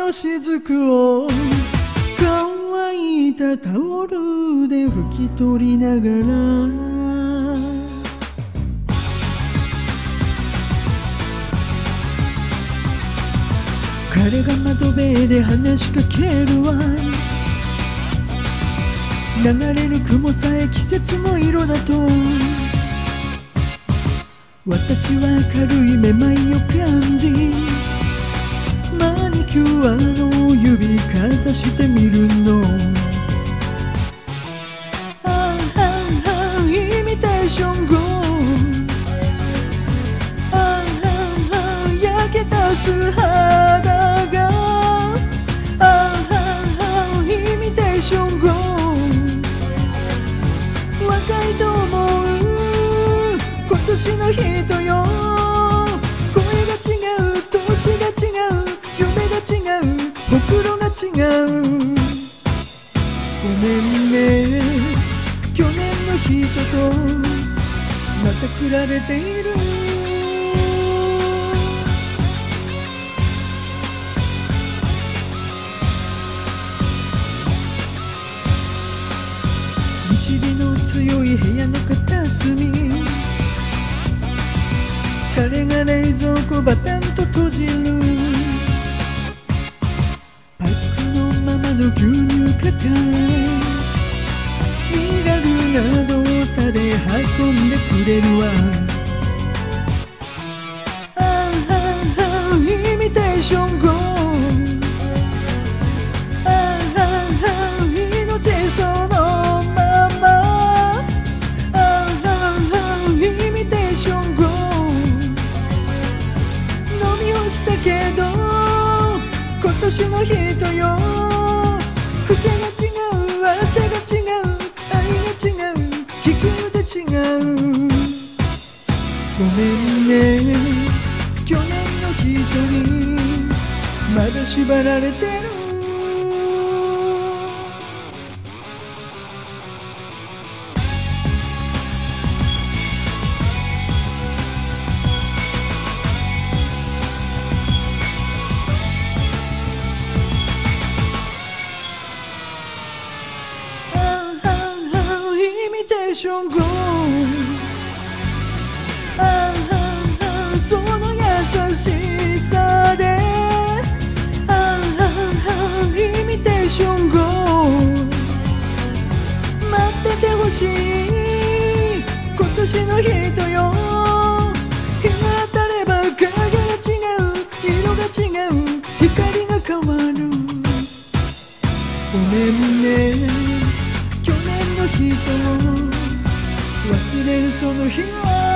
の雫を乾いたタオルで拭き取りながら彼が窓辺で話しかけるわ。流れる雲さえ季節の色だと私は軽いめまいを感じマニキュアの指かざしてみるの。イミテーションゴー焼けた素肌がイミテーションゴー若いと思う今年の人よ。声が違う年が違う夢が違うほくろが違う。ごめんね去年の人とまた比べている。西日の強い部屋の片隅彼が冷蔵庫バタンと閉じる。パックのままの牛乳抱え身軽な動作で運んでくれるわ。イミテーションゴー命そのままイミテーションゴー飲み干したけど今年の人よ。癖が違う汗が違う愛が違う気球で違う。ごめんね去年の人にまだ縛られてる。イミテーションゴーその優しさでイミテーションゴー待っててほしい今年の人よ。日が当たれば影が違う色が違う光が変わる。ごめんね去年の人を忘れるその日は